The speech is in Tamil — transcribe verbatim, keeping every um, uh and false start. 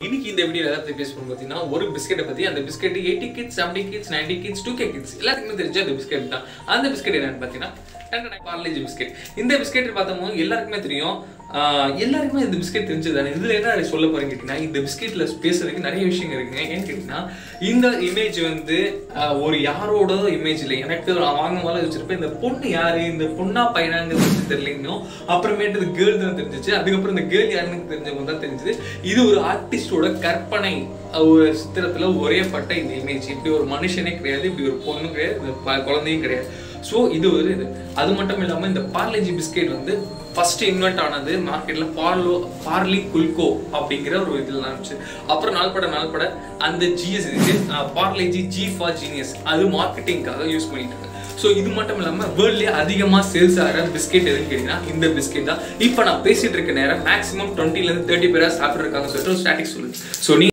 இன்னைக்கு இந்த வீடியோல எதை பத்தி பேசணும் பார்த்தீங்கன்னா ஒரு பிஸ்கெட்டை பத்தி. அந்த biscuit eighty kids seventy kids ninety kids two K kids எல்லாருக்குமே தெரிஞ்ச அந்த பிஸ்கெட் தான். அந்த பிஸ்கெட் என்னன்னு பார்த்தீங்கன்னா பார்லேஜி பிஸ்கெட். இந்த பிஸ்கெட் பார்த்தோம் எல்லாருக்குமே தெரியும். எல்லாருக்குமே இந்த பிஸ்கெட் தெரிஞ்சதானே. இதுல என்ன சொல்ல போறேன்னு கேட்டீங்கன்னா, இந்த பிஸ்கெட்ல பேசுறதுக்கு நிறைய விஷயங்கள் இருக்குங்க. ஏன்னு கேட்டீங்கன்னா, இந்த இமேஜ் வந்து ஒரு யாரோட இமேஜ் இல்லை. எனக்கு வாங்க போல வச்சிருப்பேன். இந்த பொண்ணு யாரு, இந்த பொண்ணா பையனாங்கிறது தெரியலைங்கன்னு அப்புறமேட்டு இந்த கேர்ள் தான் தெரிஞ்சிச்சு. அதுக்கப்புறம் இந்த கேர்ள் யாருன்னு தெரிஞ்சவங்க தான் தெரிஞ்சது. இது ஒரு ஆர்டிஸ்டோட கற்பனை ஒரு சித்திரத்துல ஒரே பட்ட இந்த இமேஜ். இப்படி ஒரு மனுஷனே கிடையாது, இப்படி ஒரு பொண்ணு கிடையாது, குழந்தையும் கிடையாது. ஸோ இது ஒரு இது. அது மட்டும் இல்லாமல் இந்த பார்லேஜி பிஸ்கெட் வந்து ஃபர்ஸ்ட் இன்வென்ட் ஆனது மார்க்கெட்டில் பார்லோ பார்லி குல்கோ அப்படிங்கிற ஒரு இதில் இருந்துச்சு. அப்புறம் நாள்பட நாள்பட அந்த ஜிஎஸ் இருக்கு பார்லேஜி ஜி ஃபார் ஜீனியஸ், அது மார்க்கெட்டிங்காக யூஸ் பண்ணிட்டு இருக்கு. ஸோ இது மட்டும் இல்லாமல் வேர்ல்ட்லேயே அதிகமாக சேல்ஸ் ஆகிற பிஸ்கெட் எதுன்னு கேட்டீங்கன்னா இந்த பிஸ்கெட் தான். இப்போ நான் பேசிட்டு இருக்க நேரம் மேக்ஸிமம் டுவெண்ட்டிலேருந்து தேர்ட்டி பேராக சாப்பிட்ருக்காங்க சொல்லிட்டு ஒரு ஸ்டாட்டிக் சொல்லுது. ஸோ நீ